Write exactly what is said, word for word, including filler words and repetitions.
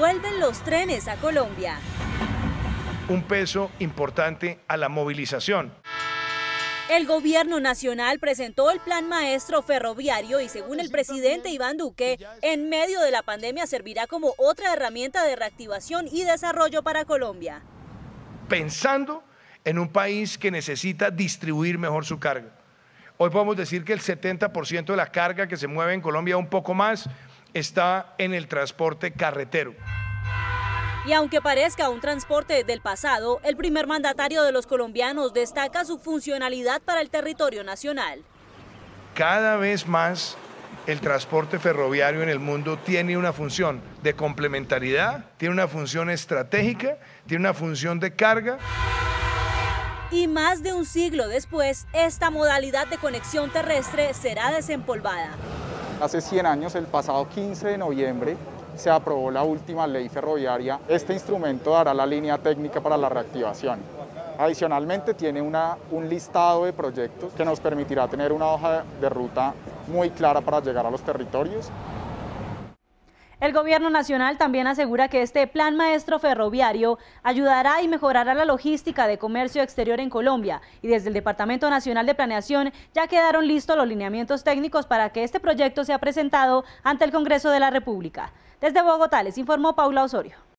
Vuelven los trenes a Colombia. Un peso importante a la movilización. El gobierno nacional presentó el Plan Maestro Ferroviario y según el presidente Iván Duque, en medio de la pandemia servirá como otra herramienta de reactivación y desarrollo para Colombia. Pensando en un país que necesita distribuir mejor su carga. Hoy podemos decir que el setenta por ciento de la carga que se mueve en Colombia, un poco más, está en el transporte carretero. Y aunque parezca un transporte del pasado, el primer mandatario de los colombianos destaca su funcionalidad para el territorio nacional. Cada vez más el transporte ferroviario en el mundo tiene una función de complementariedad, tiene una función estratégica, tiene una función de carga. Y más de un siglo después, esta modalidad de conexión terrestre será desempolvada. Hace cien años, el pasado quince de noviembre, se aprobó la última ley ferroviaria. Este instrumento dará la línea técnica para la reactivación. Adicionalmente, tiene una, un listado de proyectos que nos permitirá tener una hoja de ruta muy clara para llegar a los territorios. El gobierno nacional también asegura que este Plan Maestro Ferroviario ayudará y mejorará la logística de comercio exterior en Colombia y desde el Departamento Nacional de Planeación ya quedaron listos los lineamientos técnicos para que este proyecto sea presentado ante el Congreso de la República. Desde Bogotá les informó Paula Osorio.